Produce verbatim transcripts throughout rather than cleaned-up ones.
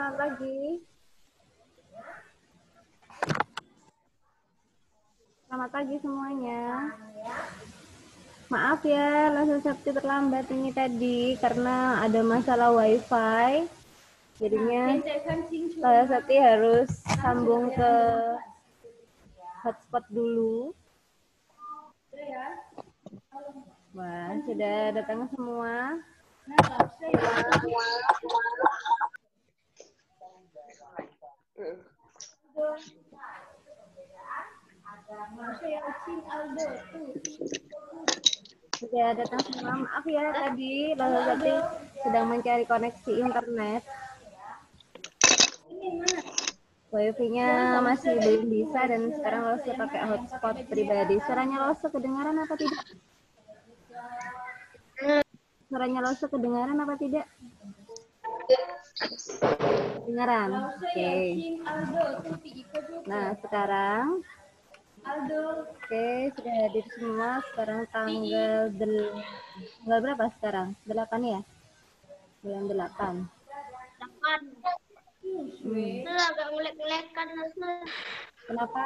selamat pagi. Selamat pagi semuanya. Maaf ya, lesson Sabtu terlambat ini tadi karena ada masalah wifi. Jadinya saya Sabtu harus sambung ke hotspot dulu. Wah, sudah datang semua. Sudah datang semua. Maaf ya tadi Lala Zati sedang mencari koneksi internet. Wifi-nya masih belum bisa dan sekarang Lala pakai hotspot pribadi. Suaranya Lala kedengaran apa tidak? Suaranya Lala kedengaran apa tidak? Kedengaran. Oke. Okay. Nah, sekarang Oke, sudah hadir semua. Sekarang tanggal del tanggal berapa sekarang? delapan ya? Bulan delapan. delapan. Hmm. Agak ngelek-ngelekan. Kenapa?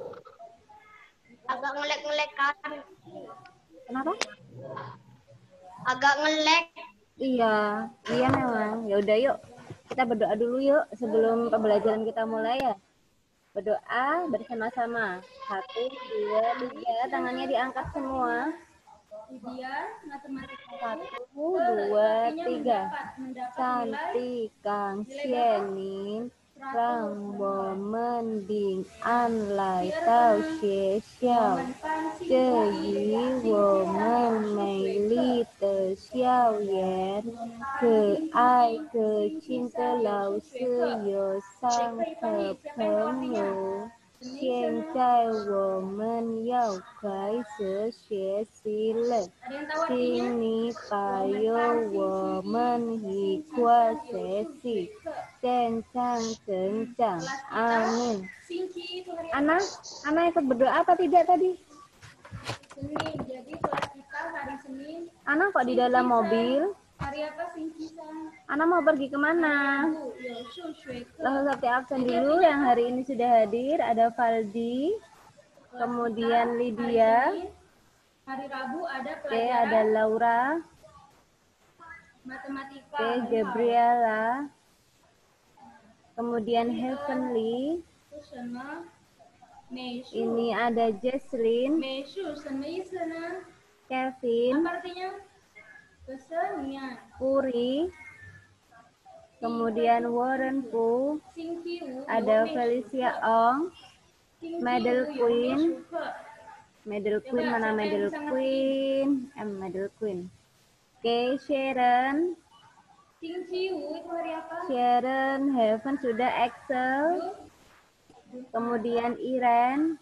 Agak ngelek-ngelekan. Kenapa? Agak ngelek. Iya, iya memang. Ya udah yuk. Kita berdoa dulu yuk sebelum pembelajaran kita mulai ya. Berdoa bersama-sama. Satu, dua, tiga. Tangannya diangkat semua. Satu, dua, tiga. Santi Kang Sienin Rang Bo Mending An Lai Tao Xie Xiao Zhe Yi Wo Men Mei Li De Xiao Yan Ke Ai Ke Cinta Lao Si Yo Sang Ke Peng Yo 现在我们要开始学习了，请你保佑我们一块学习，健康成长。Amin. Ana, Ana ikut berdoa apa tidak tadi? Senin, jadi kelas kita hari Senin. Ana kok di dalam mobil? Hari apa Singkisan? Ana mau pergi kemana? Lalu Sabti absen dulu. Yang hari ini sudah hadir ada Valdi, kemudian Lydia. Hari Rabu ada Oke, pelajaran. ada Laura. Matematika. Oke, Gabriela. Kemudian Heavenly. Ini ada Jesslyn. Kevin. Apa artinya? Kesenian. Puri. Kemudian Warren Pu. Ada Felicia Ong. Medal Queen. Medal Queen mana Medal Queen? M Medal Queen. Oke, Sharon. Sharon, Heaven sudah Excel. Kemudian Iren.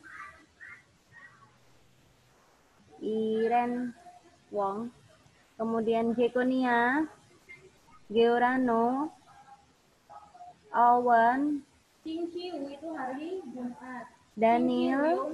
Iren Wong. Kemudian Jekonia. Georano. Owen. itu hari Jumat. Daniel.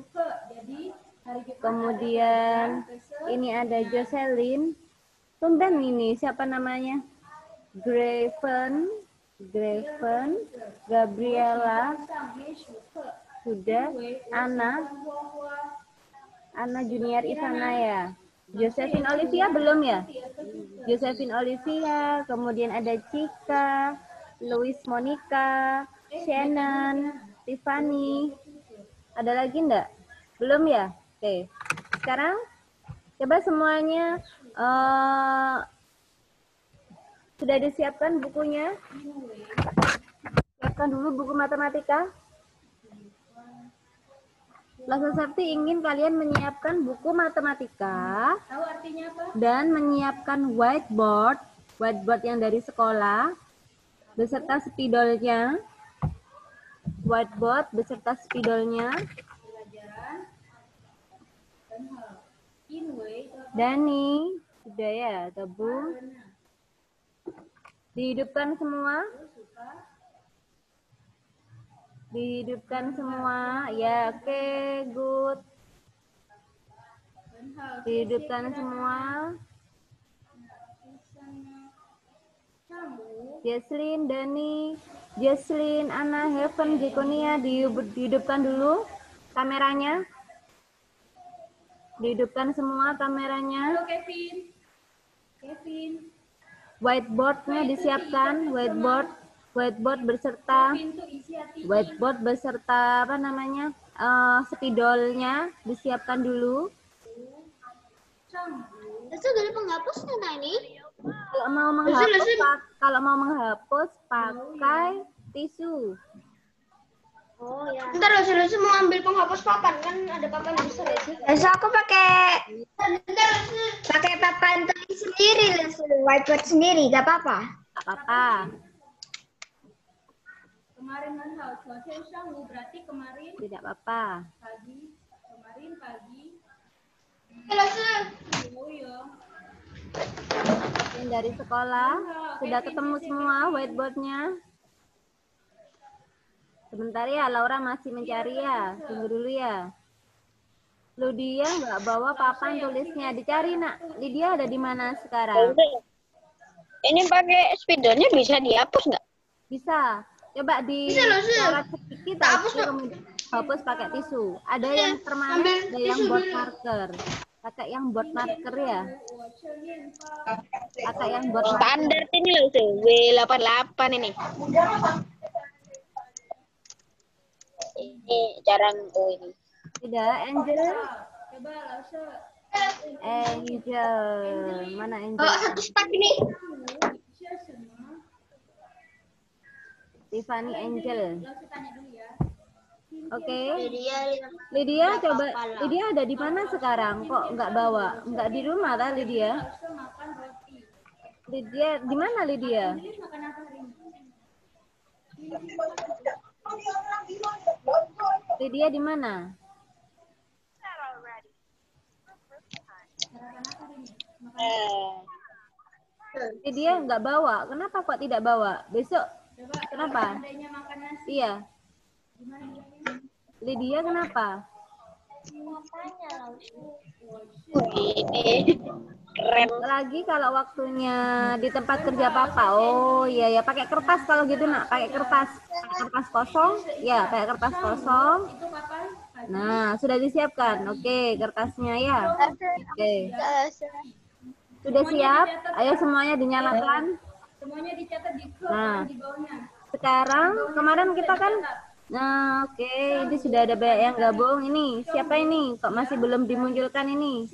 Kemudian ini ada Jocelyn. Tumben ini siapa namanya? Graven, Graven, Gabriela, sudah, Anna, Anna Junior Ivana ya. Josephine Olivia belum ya? Josephine Olivia, kemudian ada Cika, Louis Monica, Shannon, Tiffany. Ada lagi enggak? Belum ya? Oke. Sekarang coba semuanya uh, sudah disiapkan bukunya? Siapkan dulu buku matematika. Lesson Sabti ingin kalian menyiapkan buku matematika dan menyiapkan whiteboard, whiteboard yang dari sekolah beserta spidolnya, whiteboard beserta spidolnya. Dani, sudah ya, Tebu? Dihidupkan semua? Dihidupkan semua, ya, oke, okay, good. Dihidupkan semua. Jesslyn, Dani, Jesslyn, Anna, Heaven, Jekonia, dihidupkan dulu kameranya. Dihidupkan semua kameranya. Halo Kevin. Kevin. Whiteboardnya disiapkan, whiteboard, whiteboard beserta, whiteboard beserta apa namanya, uh, spidolnya disiapkan dulu. Itu dari penghapusnya nah ini. Kalau mau menghapus, pak- kalau mau menghapus pakai tisu. Oh ya. Ntar Lucy mau ambil penghapus papan kan ada papan besar ya sih. Besok aku pakai pakai papan tulis sendiri Lucy, whiteboard sendiri, gak apa-apa. Gak apa-apa. Kemarin kan hal cuaca sangu berarti kemarin Tidak apa-apa. pagi, kemarin pagi. Lucy. Oh ya. Yang dari sekolah sudah ketemu semua whiteboardnya. Sebentar ya, Laura masih mencari ya. Tunggu dulu ya. Lydia nggak bawa papan tulisnya. Dicari nak. Lydia ada di mana sekarang? Ini pakai spidolnya bisa dihapus nggak? Bisa. Coba di coret sedikit aja, kemudian hapus pakai tisu. Ada yang permanen, ada yang board marker. Pakai yang board marker ya. Pakai yang board marker. Standar ini loh tuh, W delapan delapan ini. Ini jarang oh ini. Tidak, Angel. Coba langsung. Angel. Mana Angel? Bawa satu spak ini. Tiffany Angel. Langsung tanya dulu ya. Oke. Lydia, Lydia coba. Lydia ada di mana sekarang? Kok nggak bawa? Nggak di rumah kan Lydia? Langsung makan roti. Lydia di mana Lydia? Ini makan apa hari ini? Lydia di mana? Eh, Lydia nggak bawa. Kenapa kok tidak bawa? Besok. Kenapa? Adanya makan nasi. Iya. Lydia kenapa? ini keren. Lagi kalau waktunya di tempat kerja papa. Oh iya ya, pakai kertas kalau gitu nak, pakai kertas. Pakai kertas kosong. Ya, pakai kertas kosong. Itu kapan? Nah, sudah disiapkan. Oke, kertasnya ya. Oke. Sudah siap? Ayo semuanya dinyalakan. Semuanya dicatat di ke Nah. di bawahnya. Sekarang kemarin kita kan, nah oke, ini sudah ada banyak yang gabung. Ini siapa ini? Kok masih belum dimunculkan ini?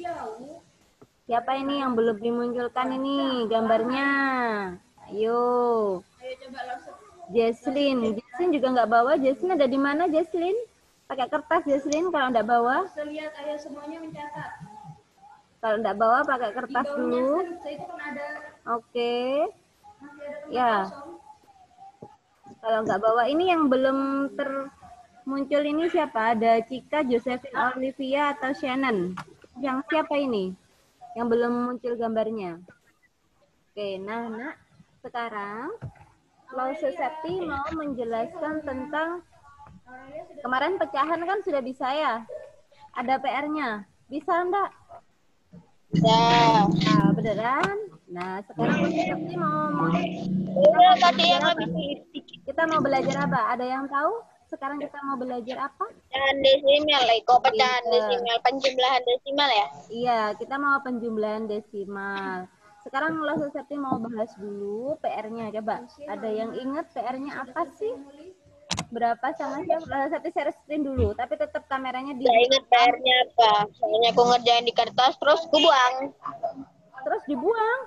Siapa ini yang belum dimunculkan ini gambarnya? Ayo, Ayo coba langsung. Jesslyn. Jesslyn juga nggak bawa. Jesslyn ada di mana Jesslyn? Pakai kertas Jesslyn kalau nggak bawa. Lihat ayo semuanya mencatat. Kalau nggak bawa pakai Di kertas bawahnya dulu. kan, itu kan ada Oke. masih ada tempat Ya. kosong. Kalau nggak bawa ini yang belum termuncul ini siapa? Ada Cika, Josephine, Olivia, atau Shannon? Yang siapa ini? Yang belum muncul gambarnya. Oke, nah nak, sekarang Lause Septi mau menjelaskan tentang kemarin pecahan kan sudah bisa ya? Ada P R-nya. Bisa enggak? Bisa. Nah, beneran? Nah, sekarang Lause Septi mau, mau Udah tadi yang lebih sedikit. kita mau belajar apa? Ada yang tahu? Sekarang kita mau belajar apa? Pecahan desimal, eh, kok pecahan Iya. desimal, penjumlahan desimal ya? Iya, kita mau penjumlahan desimal. Sekarang Lause Septi mau bahas dulu P R-nya. Coba, ada yang ingat P R-nya apa sih? Berapa sama siapa? Lause Septi share screen dulu, tapi tetap kameranya di Gak inget P R-nya apa. Soalnya aku ngerjain di kertas, terus aku buang. terus dibuang.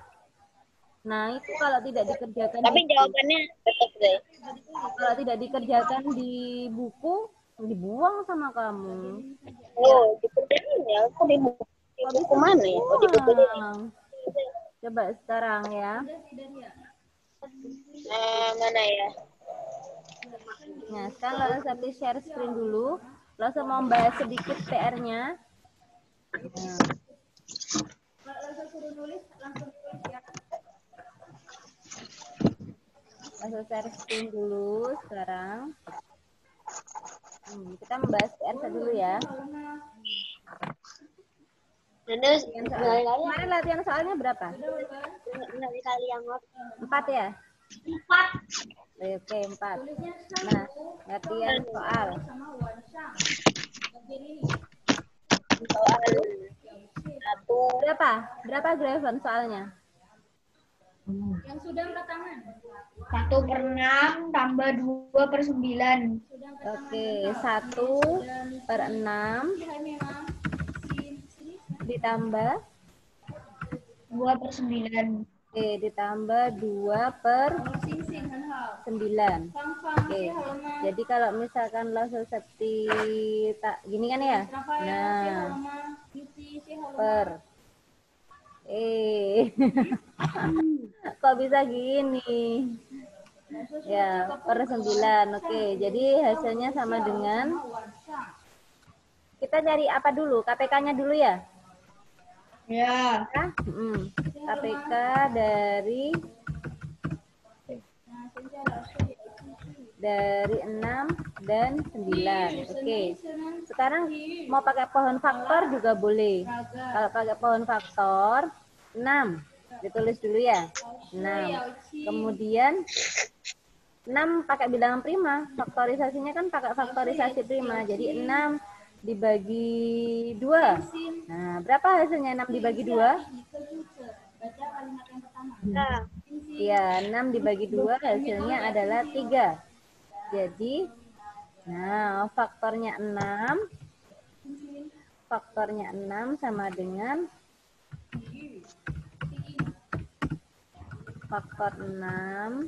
Nah, itu kalau tidak dikerjakan Tapi di, jawabannya tetap deh. kalau tidak dikerjakan di buku, dibuang sama kamu. Oh, dikerjain ya. Aku di buku, di buku mana ya? Oh, di buku ini. Dibuang. Coba sekarang ya. Nah, mana ya? Nah, sekarang Lause Septi share screen dulu. Lause mau membahas sedikit P R-nya. Nah. Langsung suruh nulis, langsung tulis ya. Langsung share screen dulu sekarang. Hmm, kita membahas P R dulu ya. Terus Latihan soal. kali-kali Kemarin latihan soalnya berapa? kali yang Empat ya? Empat. Oke, empat. Nah, latihan soal. soal satu Berapa? Berapa Graven soalnya? Yang sudah angkat tangan. Satu per enam tambah dua per sembilan. Oke, satu per enam ditambah Dua per sembilan. Oke, ditambah dua per sembilan. Oke, jadi kalau misalkan langsung seperti tak gini kan ya? Nah, per eh kok bisa gini? Ya, per sembilan. Oke, jadi hasilnya sama dengan kita cari apa dulu? K P K-nya dulu ya? Ya. Hmm, K P K dari dari enam dan sembilan. Oke. Sekarang mau pakai pohon faktor juga boleh. Kalau pakai pohon faktor enam ditulis dulu ya. enam. Kemudian enam pakai bilangan prima. Faktorisasinya kan pakai faktorisasi prima. Jadi enam dibagi dua. Nah, berapa hasilnya enam dibagi dua? nah Ya, enam dibagi dua hasilnya adalah tiga. Jadi, nah, faktornya enam. Faktornya enam sama dengan faktor enam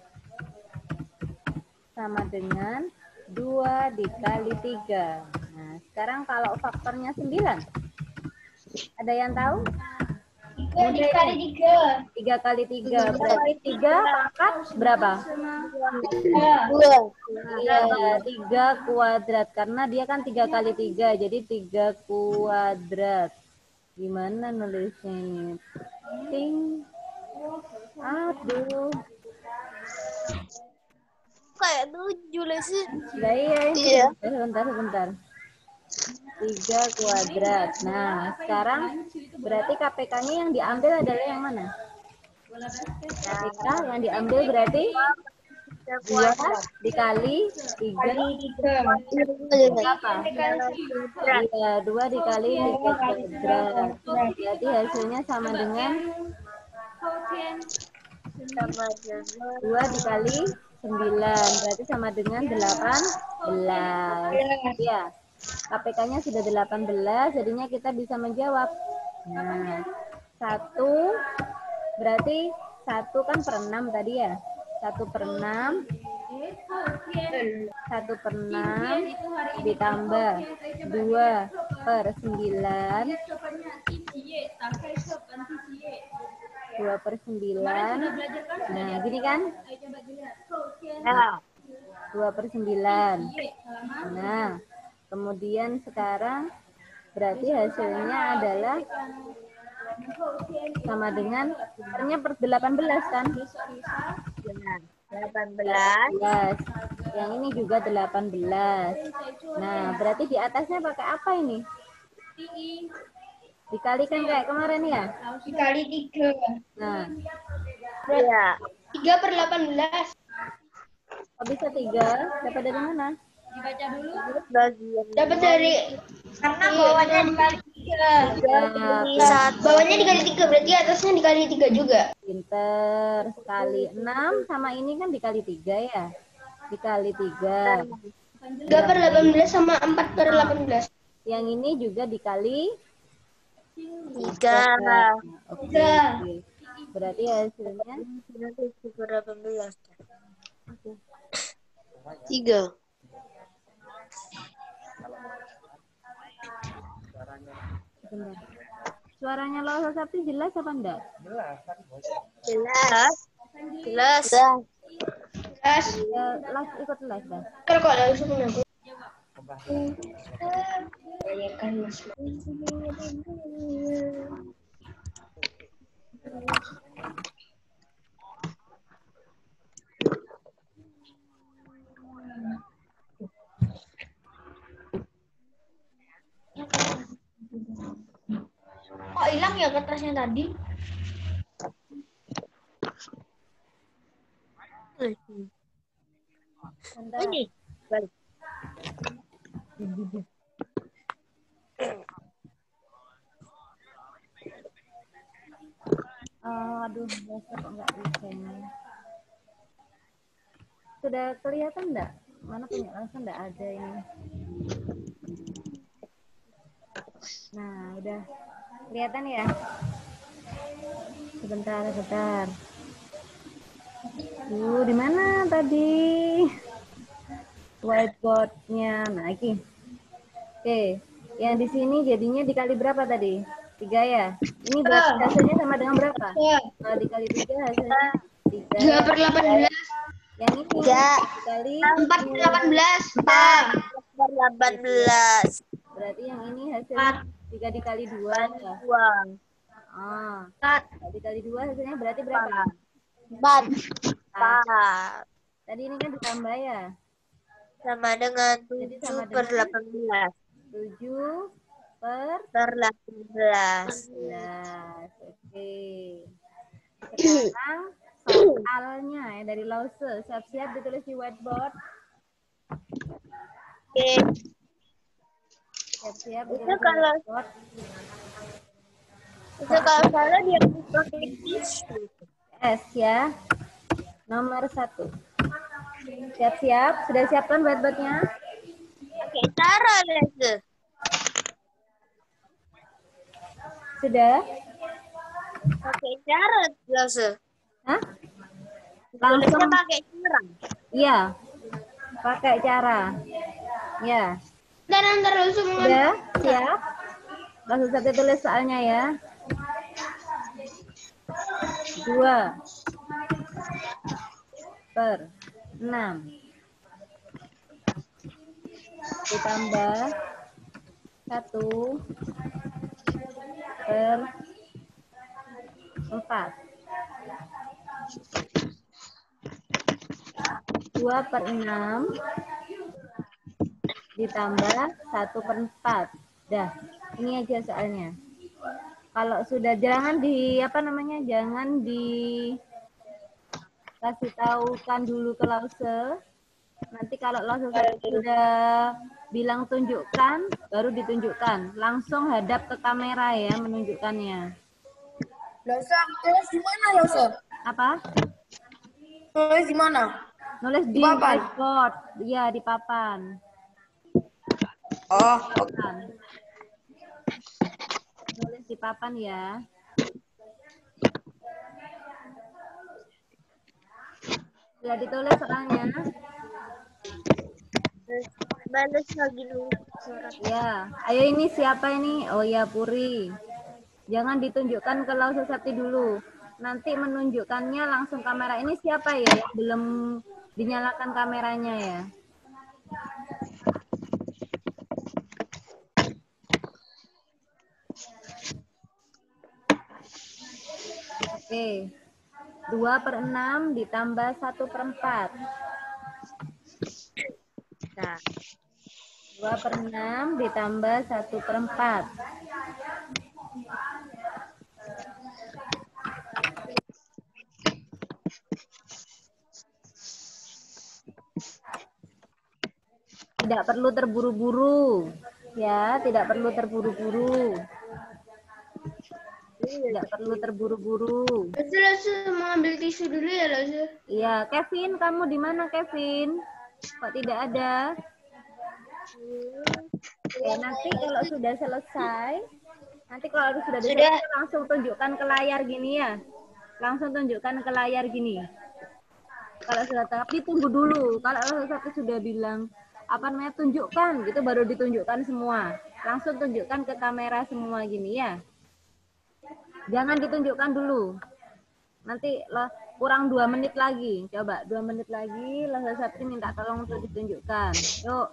sama dengan dua dikali tiga. Nah, sekarang kalau faktornya sembilan. Ada yang tahu? Tiga dikali tiga. tiga kali tiga berarti tiga pangkat berapa? dua Iya, tiga kuadrat karena dia kan tiga kali tiga jadi tiga kuadrat. Gimana nulisnya ini? Ting. Aduh. kayak tujuh sih. Nah, iya, ini Iya. sebentar, sebentar. tiga kuadrat. Nah, sekarang berarti K P K-nya yang diambil adalah yang mana? K P K yang diambil berarti dua dikali tiga berapa? Iya, dua dikali tiga kuadrat. Jadi hasilnya sama dengan sama dengan dua dikali sembilan. Berarti sama dengan delapan belas. Iya. K P K-nya sudah delapan belas, jadinya kita bisa menjawab. Nah, satu berarti satu kan per enam tadi ya. satu per enam. satu per enam ditambah dua per sembilan. dua per sembilan. Nah, gini kan? ya dua per sembilan. Nah, kemudian sekarang berarti hasilnya adalah sama dengan pernya per delapan belas kan? delapan belas Belas. Yang ini juga delapan belas. Nah, berarti di atasnya pakai apa ini? Dikalikan kayak kemarin ya? Dikali tiga. Nah, ya Tiga per delapan belas. kok bisa tiga? Dapat dari mana? bagian Dapat dari karena bawahnya dikali tiga. dari Nah, satu Bawahnya dikali tiga berarti atasnya dikali tiga juga. pinter sekali. enam sama ini kan dikali tiga ya? Dikali tiga. Tiga per delapan belas sama empat per delapan belas. Yang ini juga dikali tiga Oke. Tiga. Berarti hasilnya delapan belas tiga Benar. Suaranya Loh Sapti jelas apa enggak? jelas jelas Jelas. Ya, live ikut live dah. Kalau kok langsung aku. Bayangkan mas. hilang ya kertasnya tadi? Ini balik. Oh, aduh, besok kok nggak bisa ini. Sudah kelihatan enggak? Mana punya langsung enggak ada ini. Nah, udah kelihatan ya? Sebentar, sebentar. Tuh, di mana tadi? Whiteboard-nya. Nah, ini. Oke, yang di sini jadinya dikali berapa tadi? Tiga ya? Ini berarti hasilnya sama dengan berapa? Kalau dikali tiga hasilnya tiga. dua per delapan belas. Yang ini Tiga. dikali empat per delapan belas. empat. Per delapan belas. berarti yang ini hasilnya tiga dikali dua. Dua. Ah, empat. tiga dikali dua hasilnya berarti berapa? Empat. Ah, Empat. tadi ini kan ditambah ya? Sama dengan Jadi tujuh sama per dengan delapan belas. tujuh per Per delapan belas. sebelas. Oke. Sekarang soalnya ya dari Lause. Siap-siap ditulis di whiteboard. Oke. Siap-siap Itu ditulis di kalau whiteboard. itu kalau salah dia pakai tisu. S ya. Nomor satu. Siap-siap. Sudah siapkan whiteboardnya? Pakai cara Lese. Sudah? Pakai cara Lese. Hah? Tulisnya Langsung. pakai cara. Iya. Pakai cara. Ya. Dan antar langsung Sudah? Siap? Langsung satu tulis soalnya ya. Dua per enam ditambah satu per empat. Dua per enam ditambah satu per empat. Dah, ini aja soalnya. Kalau sudah jangan di apa namanya, jangan di kasih tahukan dulu ke Lause. Nanti kalau Lause sudah bilang tunjukkan, baru ditunjukkan. Langsung hadap ke kamera ya menunjukkannya. Lause, tulis di mana Lause? Apa? Tulis di mana? Nulis di, Di papan? whiteboard. Iya, di papan. Oh, oke. Papan. Nulis di papan ya. Sudah ditulis soalnya. Balas lagi dulu suara. Ya, ayo ini siapa ini? Oh ya, Puri. Jangan ditunjukkan ke Lause Sakti dulu. Nanti menunjukkannya langsung kamera. Ini siapa ya yang belum dinyalakan kameranya ya? Oke. dua per enam ditambah satu per empat. Nah, dua per enam ditambah satu per empat. Tidak perlu terburu-buru. Ya, tidak perlu terburu-buru. Tidak perlu terburu-buru. Langsung langsung mau ambil tisu dulu ya langsung. Iya, Kevin, kamu di mana Kevin? Kok tidak ada? Oke, nanti kalau sudah selesai, nanti kalau sudah selesai langsung tunjukkan ke layar gini ya. Langsung tunjukkan ke layar gini. Kalau sudah, tapi tunggu dulu. Kalau satu sudah bilang apa namanya tunjukkan, gitu baru ditunjukkan semua. Langsung tunjukkan ke kamera semua gini ya. Jangan ditunjukkan dulu. Nanti loh, kurang dua menit lagi. Coba dua menit lagi. Loh satu minta tolong untuk ditunjukkan. Yuk.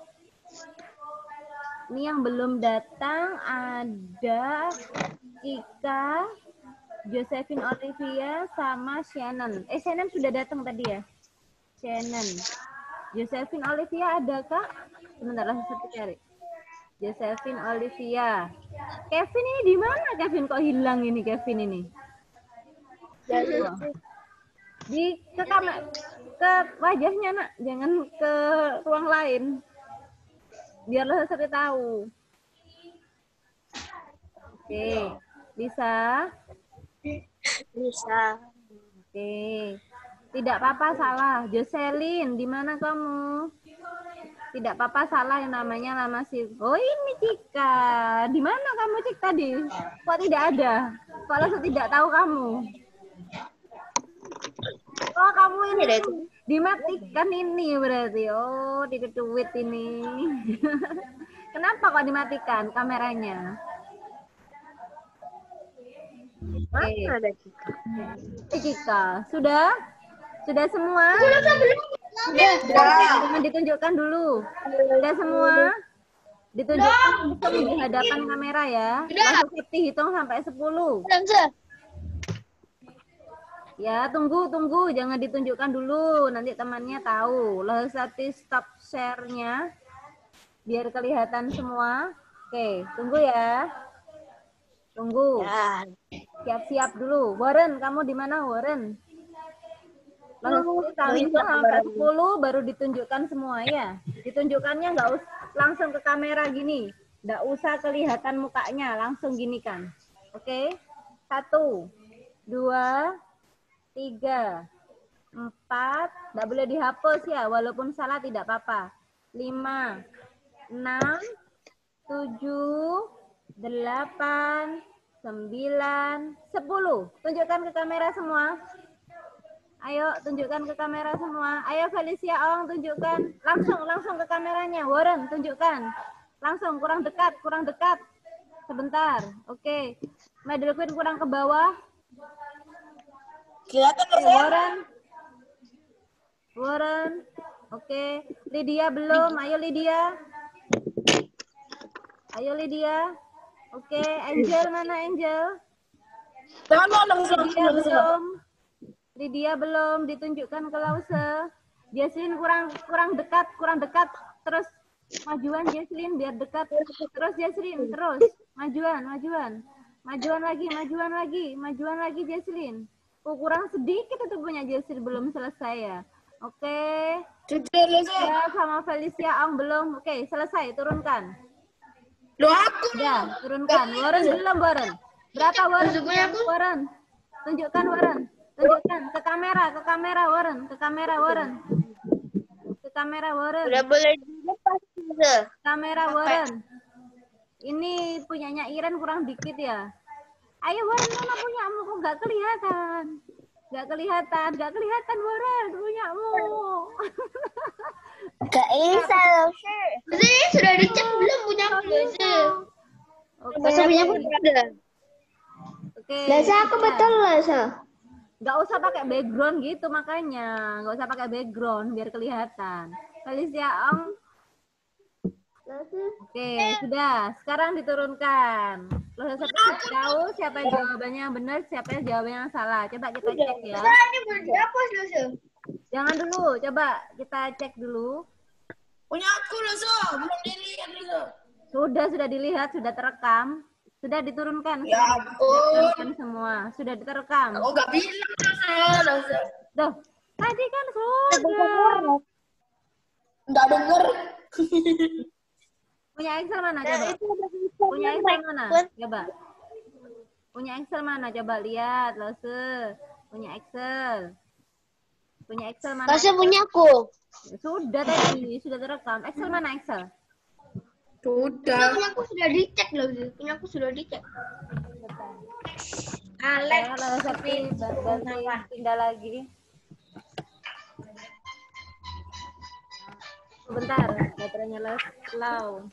Ini yang belum datang ada Ika, Josephine Olivia, sama Shannon. Eh Shannon sudah datang tadi ya? Shannon. Josephine Olivia ada kak? Sebentar lah satu cari. Josephine Olivia. Kevin ini di mana? Kevin kok hilang ini Kevin ini? Oh. Di ke kamar, ke wajahnya nak, jangan ke ruang lain. Biar lo sering tahu. Oke, bisa? Bisa. Oke. Tidak apa-apa salah. Jocelyn, di mana kamu? Tidak apa-apa salah yang namanya lama sih. Oh, ini Cika. Di mana kamu Cik tadi? Kok tidak ada? Kok langsung tidak tahu kamu? Oh, kamu ini dimatikan ini berarti. Oh, dikecuit ini. Kenapa kok dimatikan kameranya? Oke. Ada Cika. Eh, Cika, sudah? Sudah semua? Sudah. Jangan ditunjukkan dulu. Sudah semua? Ditunjukkan langsung di hadapan kamera ya. Langsung Septi hitung sampai sepuluh. Ya, tunggu, tunggu. Jangan ditunjukkan dulu. Nanti temannya tahu. Lalu Septi stop share-nya. Biar kelihatan semua. Oke, tunggu ya. Tunggu. Ya. Siap-siap dulu. Warren, kamu di mana Warren? Lalu kami sampai sepuluh baru ditunjukkan semua ya. Ditunjukkannya nggak usah langsung ke kamera gini. Nggak usah kelihatan mukanya. Langsung gini kan. Oke. Satu. Dua. Tiga. Empat. Nggak boleh dihapus ya. Walaupun salah tidak apa-apa. Lima. Enam. Tujuh. Delapan. Sembilan. Sepuluh. Tunjukkan ke kamera semua. Ayo tunjukkan ke kamera semua. Ayo Felicia Ong tunjukkan. Langsung, langsung ke kameranya. Warren tunjukkan. Langsung, kurang dekat, kurang dekat. Sebentar. Oke. Middle Queen kurang ke bawah. Kelihatan Oke, Warren. Warren. Oke. Lydia belum. Ayo Lydia. Ayo Lydia. Oke. Angel mana Angel? Jangan mau Lydia belum. Lydia belum ditunjukkan ke Lause. Jesslyn kurang kurang dekat, kurang dekat. Terus majuan Jesslyn biar dekat. Terus Jesslyn, terus majuan, majuan. Majuan lagi, majuan lagi, majuan lagi Jesslyn. Oh, kurang sedikit itu punya Jesslyn belum selesai ya. Oke. Ya, sama Felicia Ong belum. Oke, selesai, turunkan. Loh, aku Ya, turunkan. Warren belum, Warren. Berapa Warren? Warren. Tunjukkan Warren. Tunjukkan ke kamera, ke kamera Warren, ke kamera Warren. Ke kamera Warren. Udah boleh dilepas. Kamera Warren. Ini punyanya Iren kurang dikit ya. Ayo Warren, mana punyamu kok nggak kelihatan? Nggak kelihatan, nggak kelihatan Warren punyamu. Gak bisa loh, sih. Sih, sudah dicek belum punya aku sih? Oke. Masa punya aku ada. Oke. Lasa aku sudah. betul Lasa. Nggak usah pakai background gitu makanya. Nggak usah pakai background biar kelihatan. Felicia Ong. Oke, sudah. Sekarang diturunkan. Lo seperti tahu siapa yang jawabannya yang benar, siapa yang jawabannya yang salah. Coba kita cek ya. Ini boleh dihapus Lasa. Jangan dulu, coba kita cek dulu. punya aku loh, so. Belum dilihat loh. Sudah, sudah dilihat, sudah terekam. Sudah diturunkan. Ya ampun. Diturunkan semua. Sudah diterekam. Aku gak bilang loh, so. Tuh, tadi kan sudah. Nggak denger. Punya Excel mana coba? Punya Excel mana? Coba. Punya Excel mana? Coba lihat, Lose. Punya Excel. Punya Excel mana? Lasa punya aku. Sudah tadi, sudah terekam. Excel mana Excel? Sudah. Punya aku sudah dicek loh. Punya aku sudah dicek. Alex. Ya, Lose tapi ganti pindah lagi. Sebentar, baterainya low.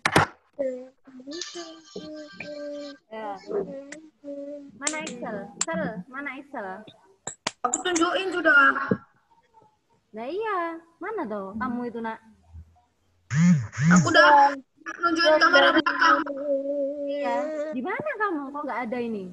Ya. Mana Excel? Excel, mana Excel? Aku tunjukin sudah. Nah iya, mana tuh kamu itu nak? Aku udah nunjukin kamera belakang. Iya. Di mana kamu? Kok nggak ada ini?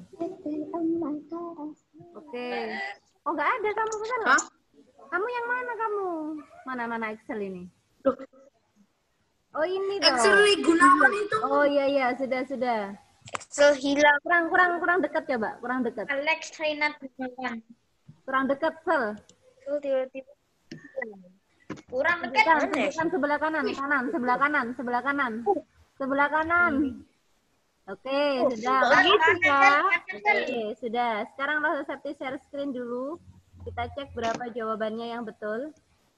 Oke. Kok nggak ada kamu Excel? Hah? Kamu yang mana kamu? Mana mana Excel ini? Duh. Oh ini dong. Excel Gunawan itu. Oh iya iya sudah sudah. Excel hilang. Kurang kurang kurang dekat coba, kurang dekat. Alex Renat Gunawan. Kurang dekat sel. Tuh tiba-tiba. Kurang dekat. Bukan, bukan sebelah kanan, kanan, sebelah kanan, sebelah kanan. Sebelah kanan. Oke, sudah. begitu ya. Oke, sudah. Sekarang Rosa Septi share screen dulu. Kita cek berapa jawabannya yang betul.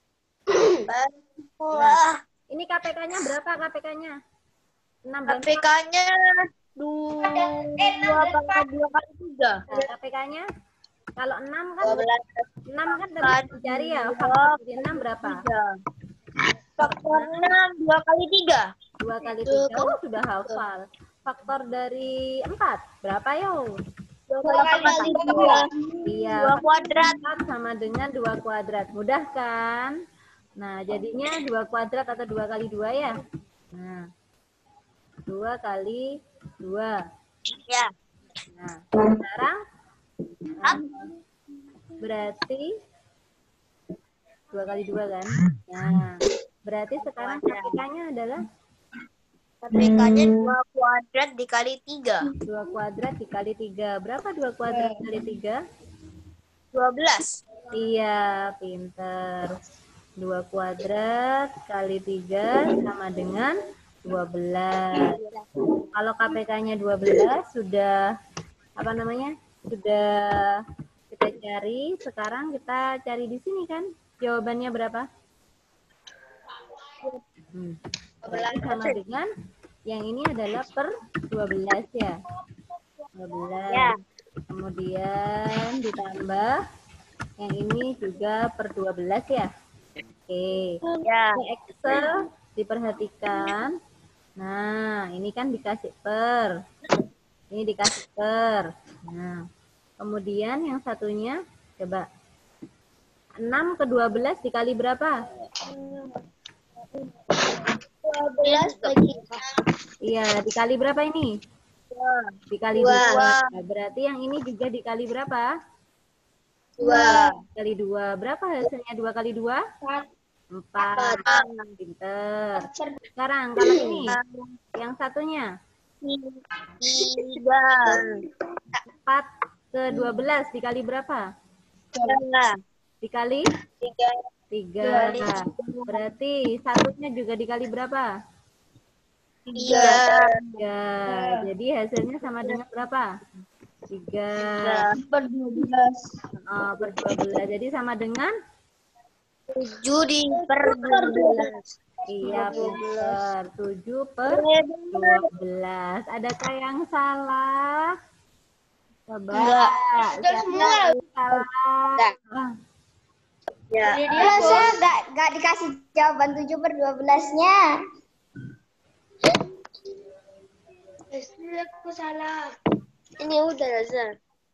Wah, Ini K P K-nya berapa K P K-nya? enam dan K P K-nya dua kali dua kali tiga. Nah, K P K-nya kalau enam kan Dua belas. enam kan tadi dicari ya. Faktor dari enam berapa? Faktor enam dua kali tiga. dua kali tiga. Oh, sudah hafal. Faktor dari empat berapa yo? Dua kali dua. Iya. Dua kuadrat. empat sama dengan dua kuadrat. Mudah kan? Nah, jadinya dua kuadrat atau dua kali dua ya? Nah, dua kali dua. Ya. Nah, sekarang uh, berarti dua kali dua kan? Nah, berarti sekarang K P K-nya adalah K P K-nya dua kuadrat dikali tiga. dua kuadrat dikali tiga. Berapa dua kuadrat kali tiga? Dua belas. Iya, pinter. dua kuadrat kali tiga sama dengan dua belas. Kalau K P K-nya dua belas sudah apa namanya? Sudah kita cari. Sekarang kita cari di sini kan? Jawabannya berapa? Hmm. Berarti sama dengan yang ini adalah per dua belas ya. dua belas. Ya. Kemudian ditambah yang ini juga per dua belas ya. Oke. Ya. Ini Excel diperhatikan. Nah, ini kan dikasih per. Ini dikasih per. Nah, kemudian yang satunya coba enam ke dua belas dikali berapa? Dua belas bagi Iya, dikali berapa ini? Dikali Dua. dua. Nah, berarti yang ini juga dikali berapa? dua. Kali dua. Berapa hasilnya dua kali dua? Empat. Pinter. Sekarang kalau ini, yang satunya Tiga. empat ke dua belas dikali berapa? Tiga. Dikali Tiga. tiga. Berarti satunya juga dikali berapa? Tiga. tiga. Jadi hasilnya sama dengan berapa? tiga. Per dua belas. Oh, per dua belas. Jadi sama dengan? Tujuh di per dua belas. Iya, pinter. tujuh per dua belas. Adakah yang salah? Coba. Enggak. Siapa yang salah? Ah, Ya. Rasa nggak nggak dikasih jawaban tujuh per dua belasnya. Aku salah. Ini udah Rasa.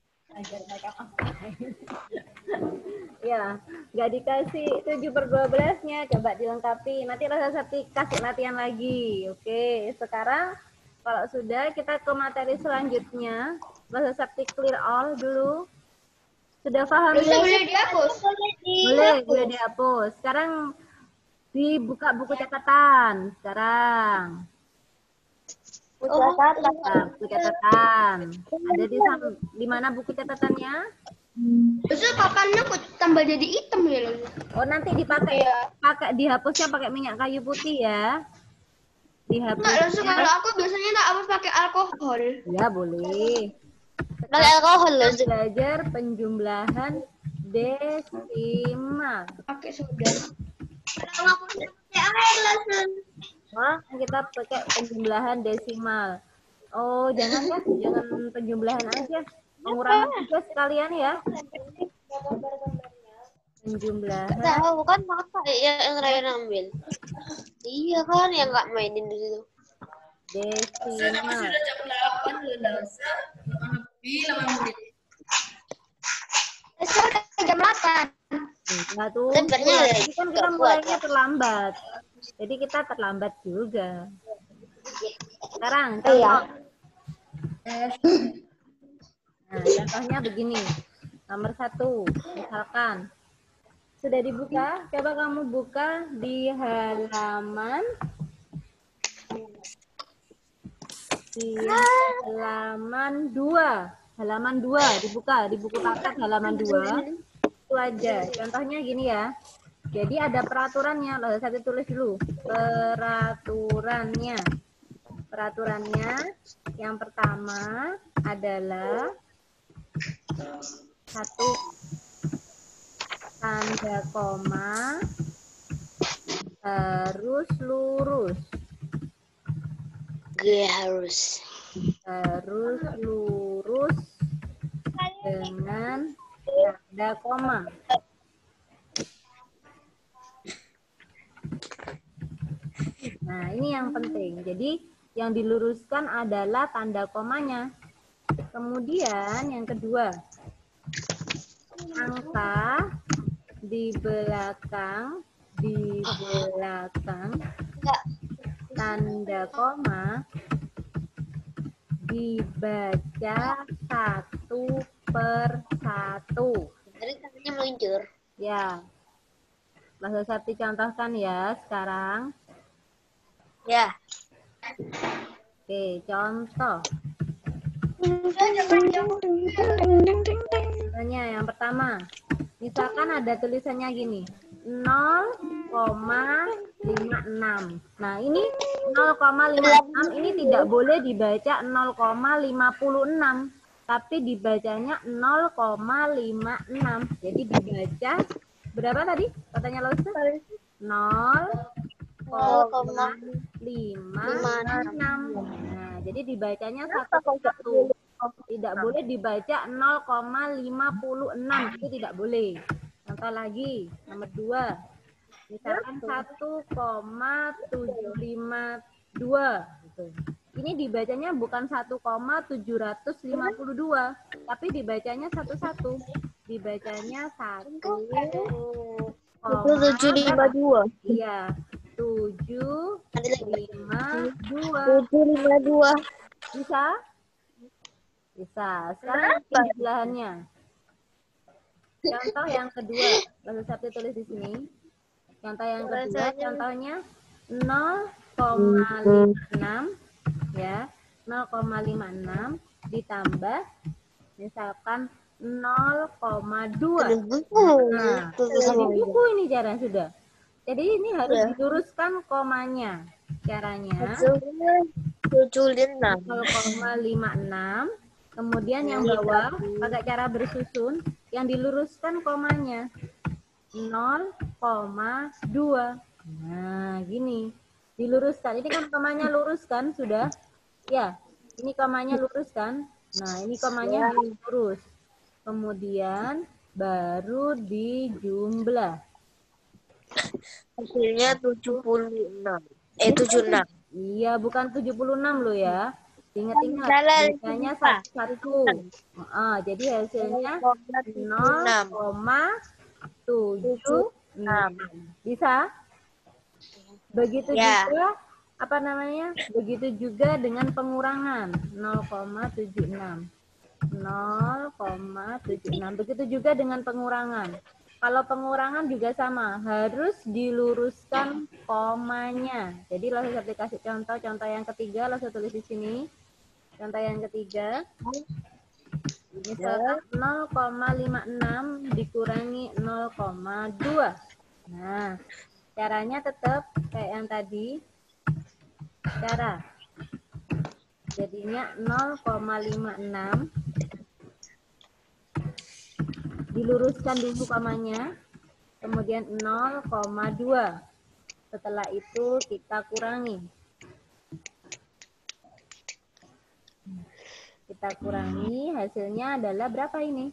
Ya, nggak dikasih tujuh per dua belasnya. Coba dilengkapi. Nanti Rosa Septi kasih latihan lagi. Oke, sekarang kalau sudah kita ke materi selanjutnya. Rosa Septi clear all dulu. Sudah paham? Bisa ya? boleh dihapus. Boleh, boleh dihapus. Sekarang dibuka buku catatan. Sekarang. Nah, buku catatan. Ada di sam- di mana buku catatannya? Terus papannya kok tambah jadi hitam ya? Oh, nanti dipakai pakai dihapusnya pakai minyak kayu putih ya. Nggak, langsung kalau Dihapusnya. aku biasanya tak hapus pakai alkohol. Ya, boleh. Pakai alkohol loh. Kita belajar penjumlahan desimal. Pakai soda. Kalau aku pakai air langsung. Nah, kita pakai penjumlahan desimal. Oh, jangan ya, jangan penjumlahan aja. Pengurangan juga sekalian ya. Penjumlahan Tahu kan maka ya yang Ryan ambil. Iya kan yang nggak mainin di situ. desimal. Sudah jam delapan loh dasar. Lebih delapan menit. Sekarang jam delapan. Nah, tuh. Sebenarnya ya, Tapi kan kita nggak kuat, mulainya ya. terlambat. Jadi kita terlambat juga. Sekarang Oh, iya. contoh. Nah, contohnya begini. Nomor satu, misalkan. Sudah dibuka? Coba kamu buka di halaman di halaman dua. Halaman dua dibuka di buku paket halaman dua. Itu aja. Contohnya gini ya. Jadi ada peraturannya. Lalu saya tulis dulu. Peraturannya. Peraturannya yang pertama adalah satu tanda koma harus lurus. G harus. Harus lurus dengan tanda koma. Nah, ini yang penting. Jadi, yang diluruskan adalah tanda komanya. Kemudian, yang kedua, angka di belakang, di belakang tanda koma dibaca satu per satu. Tadi katanya meluncur. Ya. Bahasa Sakti contohkan ya sekarang. Ya. Oke, contoh. Contohnya yang pertama. Misalkan ada tulisannya gini. nol koma lima enam. Nah, ini nol koma lima enam ini tidak boleh dibaca nol koma lima enam, tapi dibacanya nol koma lima enam. Jadi dibaca berapa tadi? Katanya Lausa? nol koma lima enam. Nah, jadi dibacanya satu per satu. Tidak boleh dibaca nol koma lima enam. Itu tidak boleh. Contoh lagi, nomor dua. Misalkan satu koma tujuh lima dua. Gitu. Ini dibacanya bukan satu koma tujuh lima dua, tapi dibacanya satu satu. Dibacanya satu tujuh lima dua. Iya, tujuh lima dua. tujuh lima dua. Bisa? Bisa. Sekarang sebelahannya. Contoh yang kedua, Bahasa Sakti tulis di sini. Contoh yang kedua, contohnya nol koma lima enam ya, nol koma lima enam ditambah misalkan nol koma dua. Nah, jadi buku ini cara sudah. Jadi ini harus diluruskan komanya. Caranya tujuh enam. nol koma lima enam. Kemudian yang bawah pakai cara bersusun, yang diluruskan komanya nol koma dua. Nah, gini. Diluruskan. Ini kan komanya lurus kan sudah? Ya, ini komanya lurus kan? Nah, ini komanya lurus. Kemudian baru dijumlah. Hasilnya tujuh puluh enam. Eh, tujuh puluh enam. Iya, bukan tujuh puluh enam loh ya. Ingat-ingat, biasanya satu. Ah, jadi hasilnya nol koma tujuh enam. Bisa? Begitu ya. juga, apa namanya? Begitu juga dengan pengurangan nol koma tujuh enam. nol koma tujuh enam. Begitu juga dengan pengurangan. Kalau pengurangan juga sama, harus diluruskan komanya. Jadi langsung saya kasih contoh, contoh yang ketiga, langsung tulis di sini. Contoh yang ketiga, misalkan nol koma lima enam dikurangi nol koma dua. Nah, caranya tetap kayak yang tadi. Cara. Jadinya nol koma lima enam. Diluruskan dulu komanya. Kemudian nol koma dua. Setelah itu kita kurangi. Kita kurangi, hasilnya adalah berapa ini?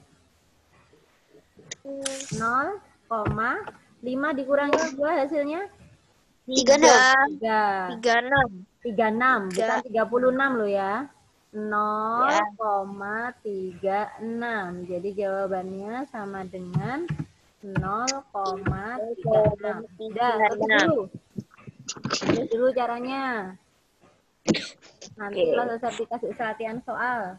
nol koma lima dikurangi dua hasilnya? tiga puluh enam. tiga. tiga puluh enam. tiga puluh enam, bukan tiga puluh enam loh ya. nol koma tiga enam. Jadi jawabannya sama dengan nol koma tiga enam. Sudah, tulis dulu. Tulis dulu caranya. Nanti kalau saya dikasih latihan soal.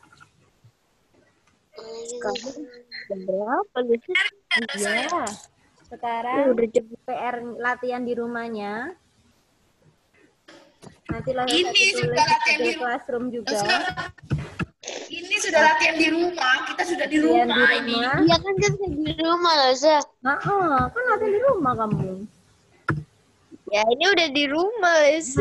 Berapa nih? Iya. Sekarang P R latihan di rumahnya. Nanti lah Ini tulis sudah di latihan Google di- Classroom juga. Ini sudah latihan di rumah. Kita sudah di Latihan rumah, di ini. rumah. Iya kan kita di rumah loh, Sa. Nah, oh, kan latihan di rumah kamu. Ya ini udah di rumah, Sa.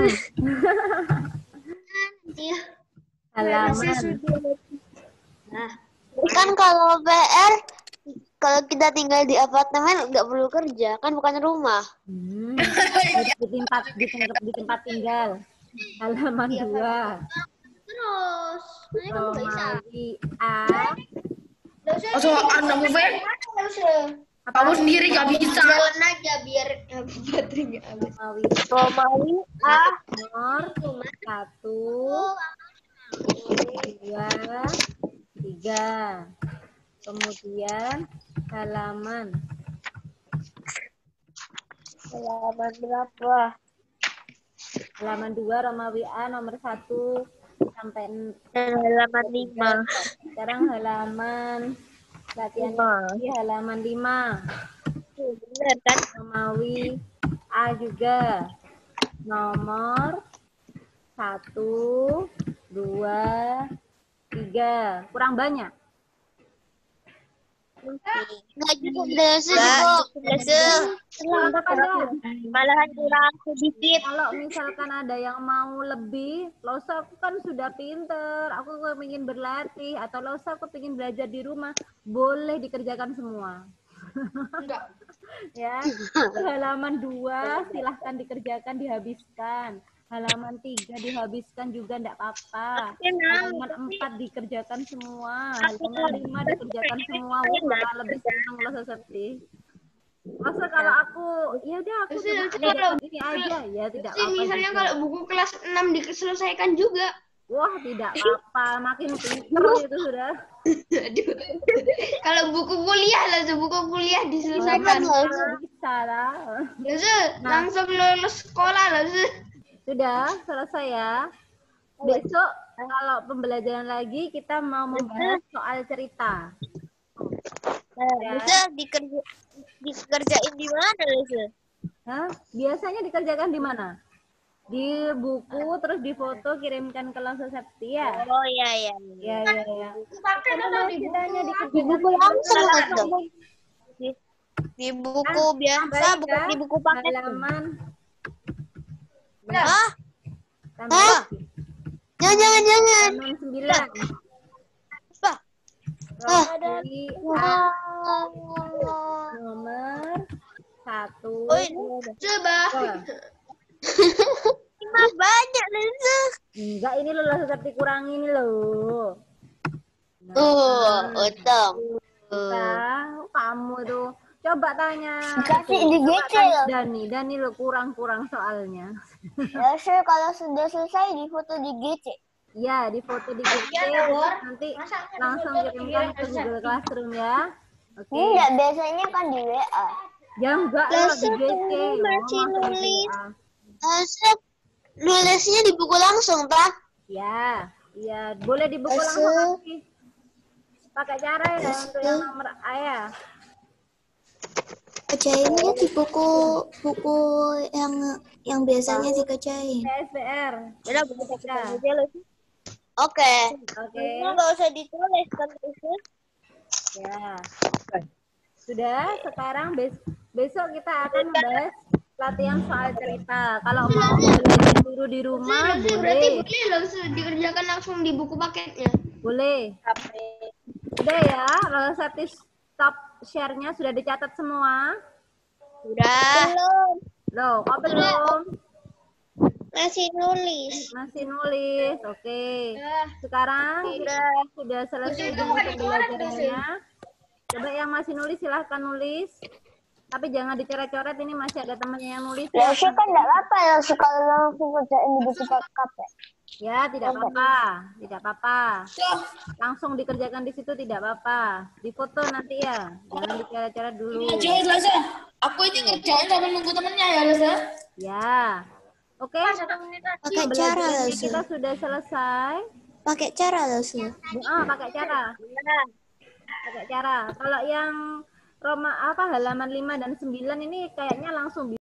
Iya. Halaman. Nah, kan kalau P R, kalau kita tinggal di apartemen nggak perlu kerja, kan bukan rumah. Hmm. Di tempat di tempat di tempat tinggal. Halaman dua. Terus, nanti kamu nggak bisa. Romawi A. Atau anakmu, Be? Apa? Kamu sendiri gak bisa. Jalan aja biar eh, baterai nggak habis. Romawi Romawi A. nomor satu, dua, tiga. Kemudian halaman. Halaman berapa? Halaman dua Romawi A nomor satu sampai en- Dan halaman lima. sekarang halaman latihan Lima. di halaman lima. Bener kan? Romawi A juga nomor satu, dua, tiga. Kurang banyak. Nggak juga, Desa. Tambah aja. Malahan kurang sedikit. Kalau misalkan ada yang mau lebih, Losa aku kan sudah pinter, aku ingin berlatih, atau Losa aku ingin belajar di rumah, boleh dikerjakan semua. Enggak. Ya, halaman dua silahkan dikerjakan, dihabiskan. Halaman tiga dihabiskan juga enggak apa-apa. Halaman empat dikerjakan semua. Halaman lima dikerjakan semua. Wah, malah lebih senang Losa seperti. Masa kalau aku, ya udah aku Terus, cuma terus kerjakan kalau- ini aja, ya tidak Sih, apa-apa. misalnya juga. kalau buku kelas enam diselesaikan juga. Wah, tidak apa-apa, makin pintar itu sudah. Aduh. Kalau buku kuliah lah, buku kuliah diselesaikan. Bisa lah. Lalu langsung lulus sekolah lalu. Sudah selesai ya. Besok kalau pembelajaran lagi kita mau membahas soal cerita. Ya. Bisa dikerja dikerjain di mana, Desa? Hah? Biasanya dikerjakan di mana? Di buku, terus di foto, kirimkan ke Losa Septi ya. Oh iya iya. Ya, ya, ya. Karena ceritanya Di dikerjakan buku langsung ada. Di, di buku Kan, biasa, baik, bukan ya. di buku paket. Halaman. Hah? Tambah Hah? lagi. Jangan jangan jangan. Halaman sembilan. Apa? Romawi A Wah. nomor satu. Oh, ini Coba. Dua. mah banyak, Desa. Enggak, ini loh Losa Septi kurang ini loh. Nah, Tuh, untung. Nah, kamu tuh coba tanya. Dikasih Tuh, di coba G C tanya loh. Dani, Dani lo kurang-kurang soalnya. Ya sih, kalau sudah selesai di foto di G C. Ya, di foto di G C, Iya, Bor. nanti Masa langsung kirimkan ke Google Classroom ya. Oke. Enggak, biasanya kan di W A. Ya enggak lah di G C. Langsung masih Oh, masa di nulis. W A. Asep, nulisnya di buku langsung, tak? Ya, iya, boleh di buku Asal. langsung nanti. Pakai cara ya untuk yang nomor A ya. Kerjainnya di buku buku yang yang biasanya dikerjain. P S B R. Udah, buku Ya. aja loh. Oke. Oke. Ini nggak usah ditulis kan, Desa? Ya. Sudah, sekarang bes besok kita akan membahas latihan soal cerita. Kalau mau belajar dulu di rumah, Berarti boleh. boleh langsung dikerjakan langsung di buku paketnya. Boleh. Sudah ya, Losa Septi stop share-nya sudah dicatat semua. Udah. Loh, kok belum? Masih nulis. Masih nulis. Oke. Sekarang kita sudah selesai dengan pembelajarannya. Coba yang masih nulis silahkan nulis. Tapi jangan dicoret-coret, ini masih ada temannya yang nulis. Ya sih kan enggak apa-apa ya kalau langsung kerjain di buku paket. Ya, tidak apa-apa. Tidak apa-apa. Langsung dikerjakan di situ tidak apa-apa. Di foto nanti ya. Jangan dicoret-coret dulu. Ngerjain lah, Sa. Aku ini ngerjain sambil nunggu temennya ya, Sa. Ya. Oke. Pakai cara Pembelajarannya langsung. kita sudah selesai. Pakai cara langsung. Ah, pakai cara. Pakai cara. Kalau yang Roma apa halaman lima dan sembilan ini kayaknya langsung